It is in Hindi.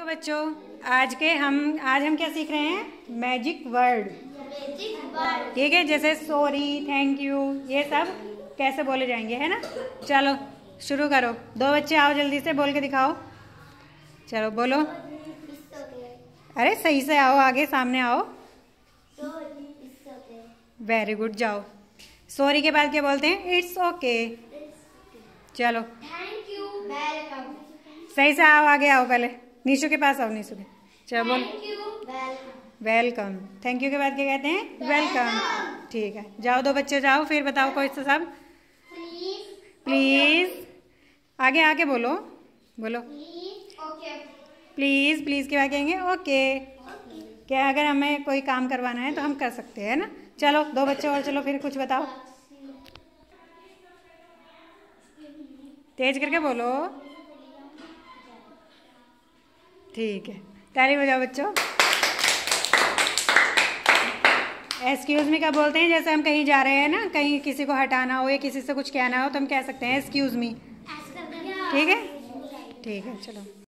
बच्चों, आज हम क्या सीख रहे हैं? Magic word. ठीक है, जैसे सॉरी, थैंक यू, ये सब कैसे बोले जाएंगे, है ना। चलो शुरू करो। दो बच्चे आओ, जल्दी से बोल के दिखाओ। चलो बोलो। अरे सही से आओ, आगे सामने आओ। वेरी गुड, जाओ। सॉरी के बाद क्या बोलते हैं? It's okay. चलो थैंक यू, वेलकम। सही से आओ, आगे आओ, पहले नीशू के पास आओ। नीशू के, चलो बोल। Thank you, welcome. Welcome. Thank you के बाद क्या कहते हैं? वेलकम। ठीक है, जाओ दो बच्चे जाओ, फिर बताओ कोई सा सब। प्लीज आगे आके बोलो, बोलो। ओके। प्लीज, प्लीज के बाद कहेंगे ओके। क्या अगर हमें कोई काम करवाना है तो हम कर सकते हैं ना। चलो दो बच्चे और, चलो फिर कुछ बताओ, तेज करके बोलो। ठीक है, ताली बजाओ बच्चों। एक्सक्यूज मी कब बोलते हैं? जैसे हम कहीं जा रहे हैं ना, कहीं किसी को हटाना हो या किसी से कुछ कहना हो तो हम कह सकते हैं एक्सक्यूज मी। ठीक है, ठीक है, चलो।